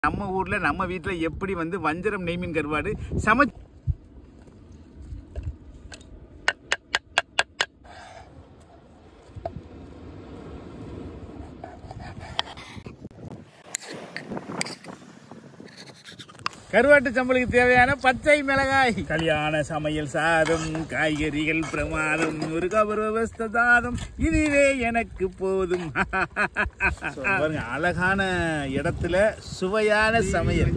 நம்ம ஊர்ல நம்ம வீட்ல எப்படி வந்து வஞ்சரம் நெய்மீன் கருவாடு சமைச்சு கருவாட்டு சம்பளுக்கு தேவையான பச்சை மிளகாய், கல்யாண சமையல் சாதம், காய்கறிகள் பிரமாதம், ஒரு கபரவஸ்தாதம், இதுவே எனக்கு போதும். பாருங்க, அழகான இடத்துல சுவையான சமையல்.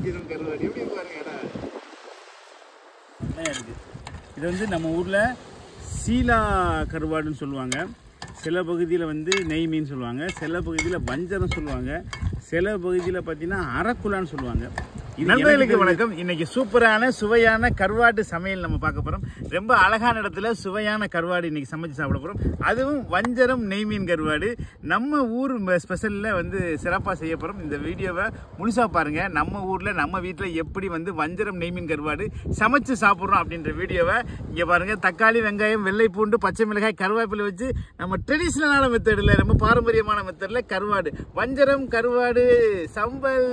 இது வந்து நம்ம ஊர்ல சீலா கருவாடுன்னு சொல்லுவாங்க. சில பகுதியில் வந்து நெய் மீன் சொல்லுவாங்க, சில பகுதியில் வஞ்சரம் சொல்லுவாங்க, சில பகுதியில் பார்த்தீங்கன்னா அரக்குலான்னு சொல்லுவாங்க. நண்பர்களுக்கு வணக்கம். இன்னைக்கு சூப்பரான சுவையான கருவாடு சமையல் நம்ம பார்க்க போறோம். ரொம்ப அழகான இடத்துல சுவையான கருவாடு இன்னைக்கு சமைச்சு சாப்பிட போறோம். அதுவும் வஞ்சரம் நெய்மீன் கருவாடு நம்ம ஊர் ஸ்பெஷல்ல வந்து சிறப்பாக செய்ய போறோம். இந்த வீடியோவை முழுசா பாருங்க. நம்ம ஊர்ல நம்ம வீட்டில் எப்படி வந்து வஞ்சரம் நெய்மீன் கருவாடு சமைச்சு சாப்பிட்றோம் அப்படின்ற வீடியோவை இங்க பாருங்க. தக்காளி, வெங்காயம், வெள்ளை பூண்டு, பச்சை மிளகாய், கருவேப்பிலை வச்சு நம்ம ட்ரெடிஷ்னலான மெத்தடில், ரொம்ப பாரம்பரியமான மெத்தடில் கருவாடு, வஞ்சரம் கருவாடு சம்பல்.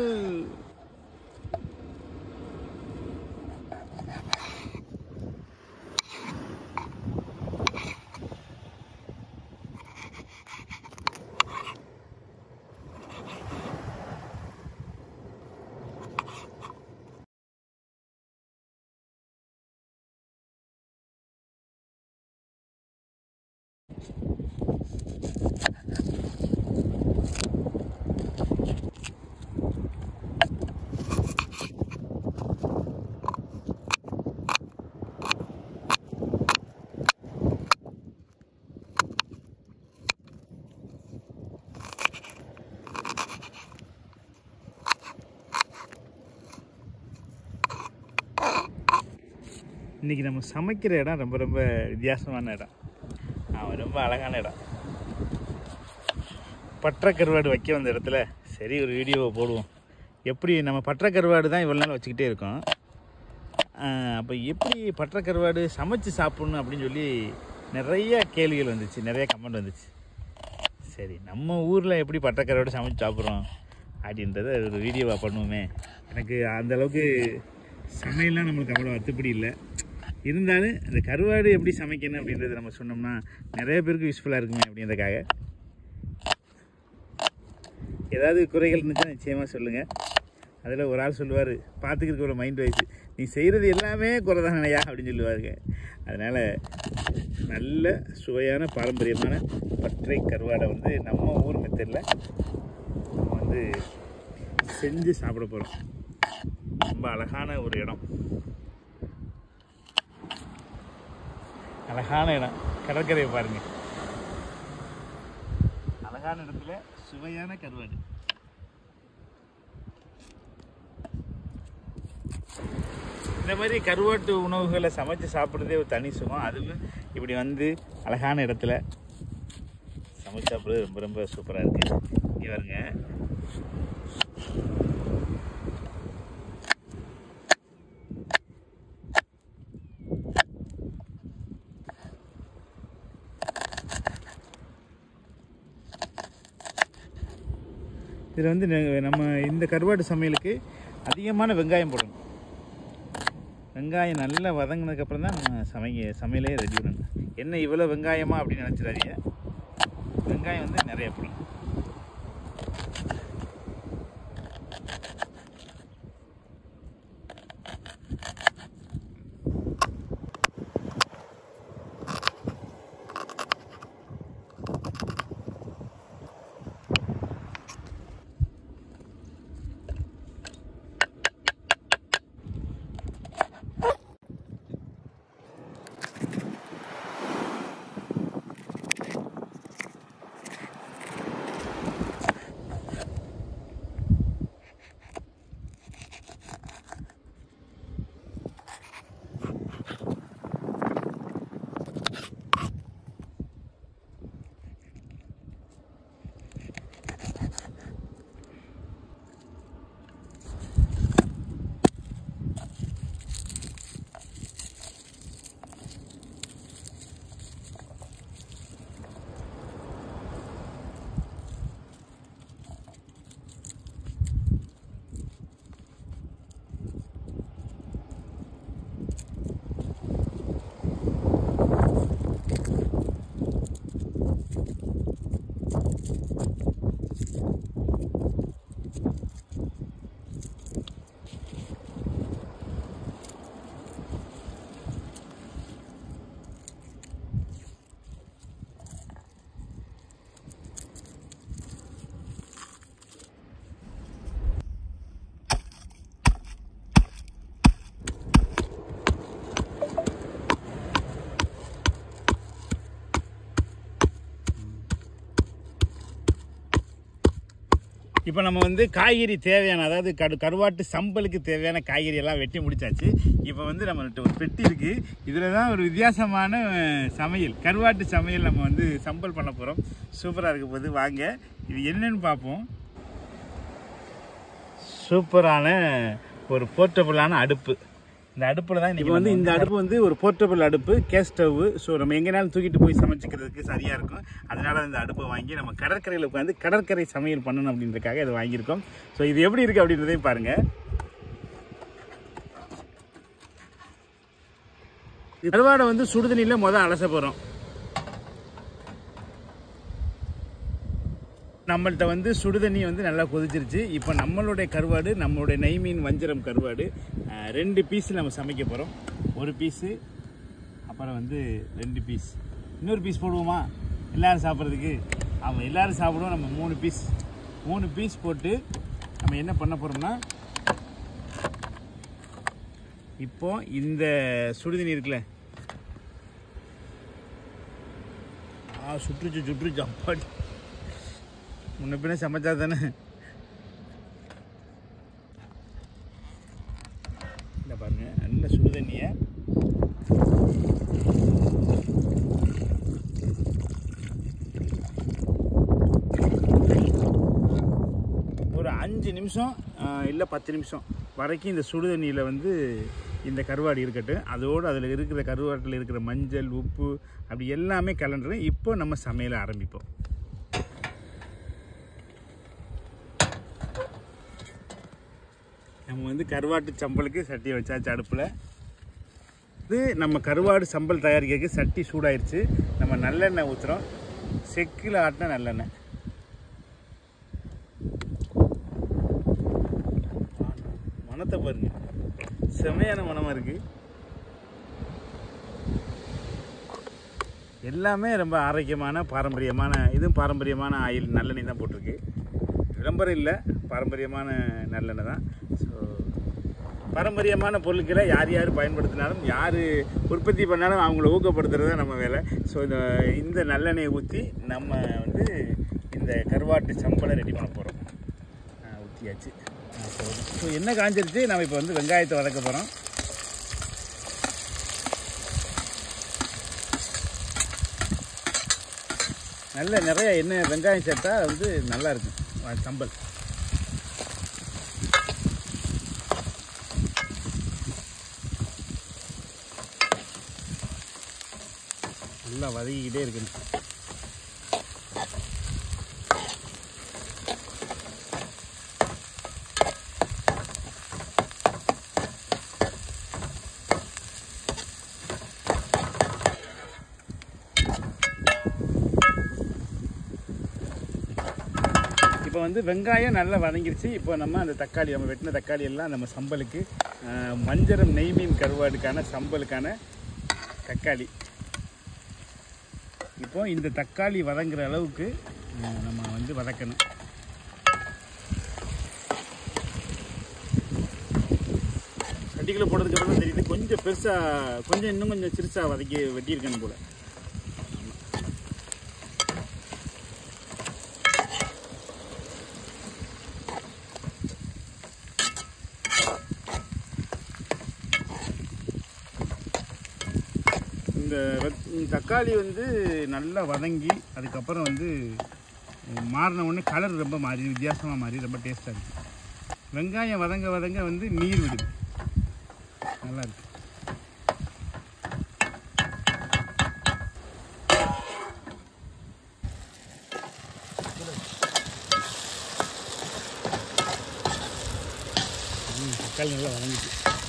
இன்றைக்கி நம்ம சமைக்கிற இடம் ரொம்ப ரொம்ப வித்தியாசமான இடம், ரொம்ப அழகான இடம். பற்றை கருவாடு வைக்க வந்த இடத்துல சரி ஒரு வீடியோவை போடுவோம். எப்படி நம்ம பற்றை கருவாடு தான் இவ்வளோ நாள் வச்சுக்கிட்டே இருக்கோம். அப்போ எப்படி பற்றை கருவாடு சமைச்சு சாப்பிட்ணும் அப்படின்னு சொல்லி நிறைய கேள்விகள் வந்துச்சு, நிறைய கமெண்ட் வந்துச்சு. சரி, நம்ம ஊரில் எப்படி பற்றை கருவாடு சமைச்சு சாப்பிட்றோம் அப்படின்றத ஒரு வீடியோவாக பண்ணுவோமே. எனக்கு அந்தளவுக்கு சமையல்லாம் நம்மளுக்கு அவ்வளோ அத்துப்படி இல்லை. இருந்தாலும் இந்த கருவாடு எப்படி சமைக்கணும் அப்படின்றத நம்ம சொன்னோம்னா நிறைய பேருக்கு யூஸ்ஃபுல்லாக இருக்குமே அப்படின்றதுக்காக. ஏதாவது குறைகள் இருந்துச்சுன்னா நிச்சயமாக சொல்லுங்கள். அதில் ஒரு ஆள் சொல்லுவார், பார்த்துக்கிறதுக்கு ஒரு மைண்ட் வைஸ், நீ செய்கிறது எல்லாமே குறை தானையா அப்படின்னு சொல்லுவாருங்க. அதனால் நல்ல சுவையான பாரம்பரியமான பற்றை கருவாடை வந்து நம்ம ஊர் மெத்தடில் நம்ம வந்து செஞ்சு சாப்பிட போகிறோம். ரொம்ப அழகான ஒரு இடம், அழகான இடம். கடற்கரையை பாருங்கள், அழகான இடத்துல சுவையான கருவாடு. இந்த மாதிரி கருவாட்டு உணவுகளை சமைச்சு சாப்பிட்றதே ஒரு தனி சுகம். அதுவும் இப்படி வந்து அழகான இடத்துல சமைச்சு சாப்பிட்றது ரொம்ப ரொம்ப சூப்பராக இருக்குது. இங்கே பாருங்க, இதில் வந்து நம்ம இந்த கருவாடு சமையலுக்கு அதிகமான வெங்காயம் போடணும். வெங்காயம் நல்லா வதங்கினதுக்கப்புறம் தான் நம்ம சமையலே ரெடி பண்ணணும். என்ன இவ்வளோ வெங்காயமா அப்படின்னு நினச்சிடாதீங்க, வெங்காயம் வந்து நிறைய போடணும். இப்போ நம்ம வந்து காய்கறி தேவையான, அதாவது கருவாட்டு சம்பலுக்கு தேவையான காய்கறி எல்லாம் வெட்டி முடிச்சாச்சு. இப்போ வந்து நம்மள்ட்ட ஒரு பெட்டி இருக்குது. இதில் தான் ஒரு வித்தியாசமான சமையல், கருவாட்டு சமையல் நம்ம வந்து சம்பல் பண்ண போகிறோம். சூப்பராக இருக்க போது. வாங்க இது என்னன்னு பார்ப்போம். சூப்பரான ஒரு போர்ட்டபுளான அடுப்பு. இந்த அடுப்பில் தான் இப்போ வந்து இந்த அடுப்பு வந்து ஒரு போர்ட்டபிள் அடுப்பு, கேஸ் ஸ்டவ்வு. ஸோ நம்ம எங்கேனாலும் தூக்கிட்டு போய் சமைச்சிக்கிறதுக்கு சரியாக இருக்கும். அதனால் இந்த அடுப்பை வாங்கி நம்ம கடற்கரையில் உட்காந்து கடற்கரை சமையல் பண்ணணும் அப்படின்றதுக்காக இதை வாங்கியிருக்கோம். ஸோ இது எப்படி இருக்குது அப்படின்றதையும் பாருங்கள். கருவாடை வந்து சுடுதண்ணியில் முதல் அலச போகிறோம். நம்மள்கிட்ட வந்து சுடுதண்ணி வந்து நல்லா கொதிச்சிருச்சு. இப்போ நம்மளுடைய கருவாடு, நம்மளுடைய நெய்மீன் வஞ்சரம் கருவாடு 2 பீஸ் நம்ம சமைக்க போகிறோம். ஒரு பீஸு, அப்புறம் வந்து 2 பீஸ், இன்னொரு பீஸ் போடுவோமா எல்லோரும் சாப்பிட்றதுக்கு? ஆமாம், எல்லோரும் சாப்பிடுவோம். நம்ம 3 பீஸ் போட்டு நம்ம என்ன பண்ண போகிறோம்னா, இப்போ இந்த சுடுதண்ணி இருக்குல்ல, சுற்றுச்சு அப்பாடி, முன்ன பின்ன சமைச்சா தானே. இல்லை பாருங்க, நல்ல சுடுதண்ணியை ஒரு 5 நிமிஷம் இல்லை 10 நிமிஷம் வரைக்கும் இந்த சுடுதண்ணியில் வந்து இந்த கருவாடு இருக்கட்டும். அதோடு அதில் இருக்கிற கருவாட்டில் இருக்கிற மஞ்சள், உப்பு அப்படி எல்லாமே கலந்துரும். இப்போ நம்ம சமையலை ஆரம்பிப்போம். நம்ம வந்து கருவாட்டு சம்பலுக்கு சட்டியை வச்சாச்சு அடுப்பில். இது நம்ம கருவாடு சம்பல் தயாரிக்கிறதுக்கு சட்டி சூடாயிருச்சு. நம்ம நல்லெண்ணெய் ஊற்றுறோம். செக்கில் ஆட்டின நல்லெண்ணெய். மணத்தை பாருங்க, செமையான மணமாக இருக்குது. எல்லாமே ரொம்ப ஆரோக்கியமான பாரம்பரியமான, இதுவும் பாரம்பரியமான ஆயில் நல்லெண்ணெய் தான் போட்டிருக்கு. விளம்பரம் இல்லை, பாரம்பரியமான நல்லெண்ணெய் தான். ஸோ பாரம்பரியமான பொருட்களை யார் பயன்படுத்தினாலும், யார் உற்பத்தி பண்ணாலும் அவங்கள ஊக்கப்படுத்துறது தான் நம்ம வேலை. ஸோ இந்த நல்லெண்ணெயை ஊற்றி நம்ம வந்து இந்த கருவாட்டு சம்பளை ரெடி பண்ண போகிறோம். ஊற்றியாச்சு. ஸோ எண்ணெய் காஞ்சிருச்சு. நம்ம இப்போ வந்து வெங்காயத்தை வதக்க போகிறோம். நிறைய எண்ணெய் வெங்காயம் சேர்த்தா வந்து நல்லாயிருக்கும் சம்பல். நல்லா வதக்கிக்கிட்டே இருக்கணும். இப்போ வந்து வெங்காயம் நல்லா வதங்கிருச்சு. இப்போ நம்ம அந்த தக்காளி, நம்ம வெட்டின தக்காளி எல்லாம் நம்ம சம்பலுக்கு, வஞ்சரம் நெய்மீன் கருவாடுக்கான சம்பலுக்கான தக்காளி. இப்போ இந்த தக்காளி வதங்குற அளவுக்கு நம்ம வந்து வதக்கணும். சட்டிக்குள்ளே போடுறதுக்கு அப்புறம் தெரியுது கொஞ்சம் பெருசாக, இன்னும் கொஞ்சம் சிறுசாக வெட்டியிருக்கணும் போல. இந்த தக்காளி வந்து நல்லா வதங்கி அதுக்கப்புறம் வந்து மாறின உடனே கலர் ரொம்ப மாறி, வித்தியாசமாக மாறி ரொம்ப டேஸ்ட்டாக இருக்குது. வெங்காயம் வதங்க வந்து நீர் விடுது, நல்லா இருக்கு. தக்காளி நல்லா வதங்கிட்டு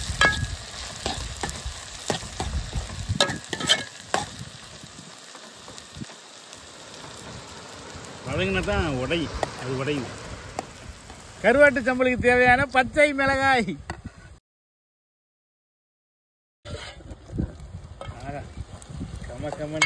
வதங்கினா தான் உடையும், அது உடையும். கருவாட்டு சம்பளுக்கு தேவையான பச்சை மிளகாய். கமன்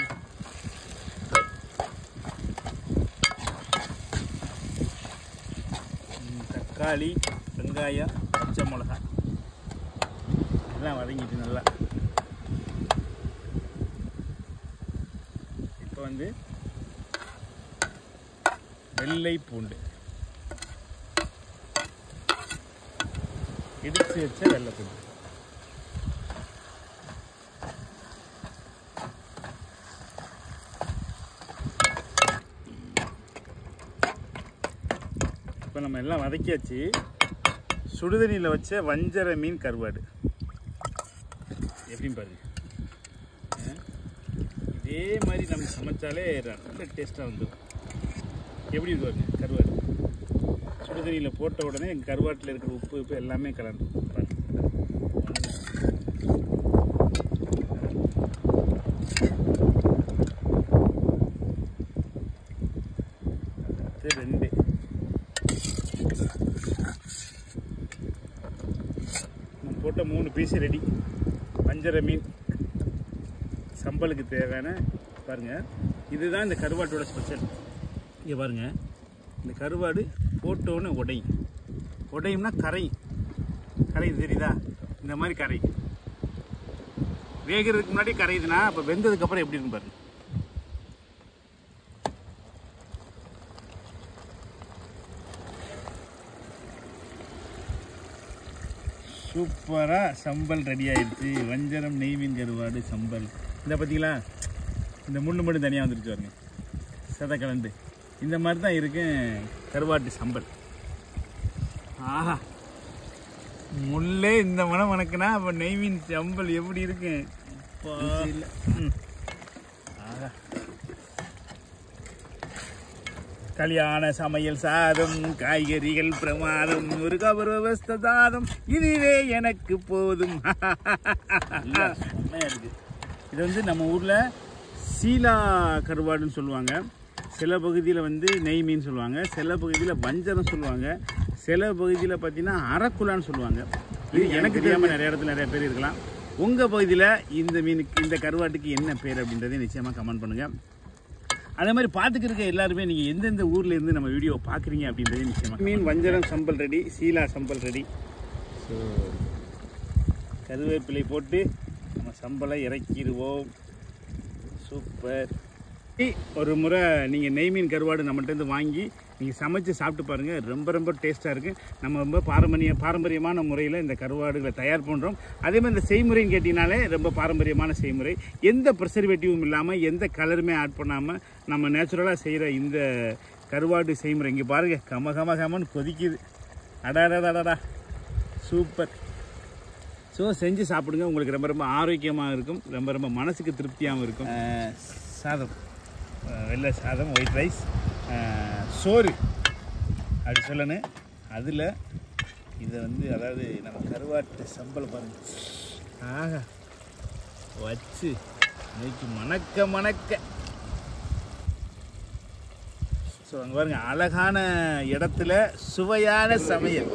தக்காளி, வெங்காயம், பச்சை மிளகாய் எல்லாம் வதங்கிட்டு நல்லா. இப்போ வந்து வெள்ளை பூண்டு இடித்து வச்ச வெள்ளைப்பூண்டு. இப்போ நம்ம எல்லாம் வதக்கியாச்சு. சுடுதண்ணியில் வச்ச வஞ்சர மீன் கருவாடு எப்படின்னு பாருங்க. இதே மாதிரி நம்ம சமைச்சாலே நல்ல டேஸ்ட்டாக வந்துடும். எப்படி இது பாருங்க, கருவாடு சுடுதண்ணியில் போட்ட உடனே கருவாட்டில் இருக்கிற உப்பு எல்லாமே கலந்து பாருங்க. 2 போட்ட 3 பீஸ் ரெடி. வஞ்சர மீன் சம்பலுக்கு தேவையான பாருங்கள். இதுதான் இந்த கருவாட்டோட ஸ்பெஷல். இங்கே பாருங்கள், இந்த கருவாடு போட்டோன்னு உடையும்னா கரை தெரியுதா? இந்த மாதிரி கரை வேகிறதுக்கு முன்னாடி கரையுதுன்னா அப்போ வெந்ததுக்கப்புறம் எப்படி இருக்குன்னு பாருங்க. சூப்பராக சம்பல் ரெடி ஆயிடுச்சு. வஞ்சரம் நெய் மீன் கருவாடு சம்பல். இந்த பார்த்தீங்களா, இந்த முள்ளு மட்டும் தனியாக வந்துருச்சு பாருங்க, சதை கலந்து. இந்த மாதிரி தான் இருக்கு கருவாட்டு சம்பல். ஆஹா, முள்ளே இந்த மனம் வணக்குனா அப்போ நெய் மீன் சம்பல் எப்படி இருக்கு? இல்லை. ஆஹா, கல்யாண சமையல் சாதம், காய்கறிகள் பிரமாதம், ஒரு கபரவஸ்தாதம், இதுவே எனக்கு போதும். செம்மையா இருக்கு. இது வந்து நம்ம ஊரில் சீலா கருவாடுன்னு சொல்லுவாங்க. சில பகுதியில் வந்து நெய் மீன் சொல்லுவாங்க, சில பகுதியில் வஞ்சரம் சொல்லுவாங்க, சில பகுதியில் பார்த்தீங்கன்னா அரக்குலான்னு சொல்லுவாங்க. இது எனக்கு தெரியாமல் நிறைய இடத்துல நிறைய பேர் இருக்கலாம். உங்கள் பகுதியில் இந்த மீனுக்கு, இந்த கருவாட்டுக்கு என்ன பேர் அப்படின்றத நிச்சயமாக கமெண்ட் பண்ணுங்கள். அதே மாதிரி பார்த்துக்கிருக்க எல்லாருமே நீங்கள் எந்தெந்த ஊரில் இருந்து நம்ம வீடியோ பார்க்குறீங்க அப்படின்றது நிச்சயமாக. மீன் வஞ்சரம் சம்பல் ரெடி, சீலா சம்பல் ரெடி. ஸோ கருவேப்பிலை போட்டு நம்ம சம்பலை இறக்கிடுவோம். சூப்பர். ஒரு முறை நீங்கள் நெய் மீன் கருவாடு நம்மகிட்டேருந்து வாங்கி நீங்கள் சமைச்சு சாப்பிட்டு பாருங்கள். ரொம்ப ரொம்ப டேஸ்ட்டாக இருக்குது. நம்ம ரொம்ப பாரம்பரியமான முறையில் இந்த கருவாடுகளை தயார் பண்ணுறோம். அதே மாதிரி இந்த செய்முறைன்னு கேட்டிங்கனாலே ரொம்ப பாரம்பரியமான செய்முறை. எந்த ப்ரிசர்வேட்டிவும் இல்லாமல், எந்த கலருமே ஆட் பண்ணாமல் நம்ம நேச்சுரலாக செய்கிற இந்த கருவாடு செய்முறை இங்கே பாருங்கள், கமன்னு கொதிக்குது. அடாடாடாடா, சூப்பர். ஸோ செஞ்சு சாப்பிடுங்க. உங்களுக்கு ரொம்ப ரொம்ப ஆரோக்கியமாக இருக்கும், ரொம்ப ரொம்ப மனசுக்கு திருப்தியாகவும் இருக்கும். சாதம், வெள்ளை சாதம், ஒயிட் ரைஸ், சோறு அப்படி சொல்லணும். அதில் இதை வந்து, அதாவது நம்ம கருவாட்டு சம்பல் பாருங்கள், ஆக வச்சு இன்னைக்கு மணக்க. ஸோ அங்கே பாருங்கள், அழகான இடத்துல சுவையான சமையல்.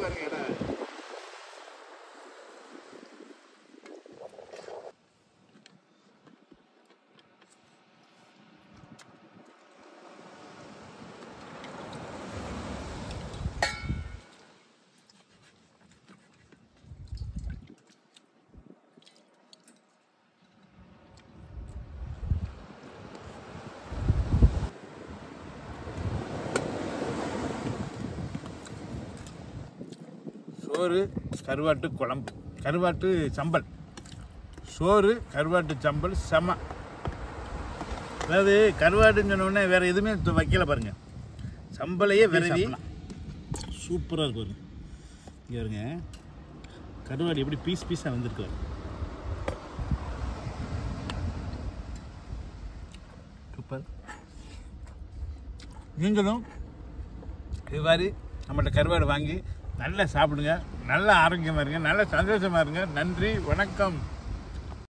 சோறு, கருவாட்டு குழம்பு, கருவாட்டு சம்பல், சோறு, கருவாட்டு சம்பல் செம. அதாவது கருவாடுன்னு சொன்னோடனே வேறு எதுவுமே வைக்கல பாருங்கள், சம்பளையே விரவி சூப்பராக இருக்கும். இங்கே வருங்க, கருவாடு எப்படி பீஸாக வந்திருக்கு. சூப்பர். நீங்களும் இது மாதிரி நம்மள்ட்ட கருவாடு வாங்கி நல்லா சாப்பிடுங்க, நல்ல ஆரோக்கியமாக இருங்க, நல்ல சந்தோஷமாக இருங்க. நன்றி, வணக்கம்.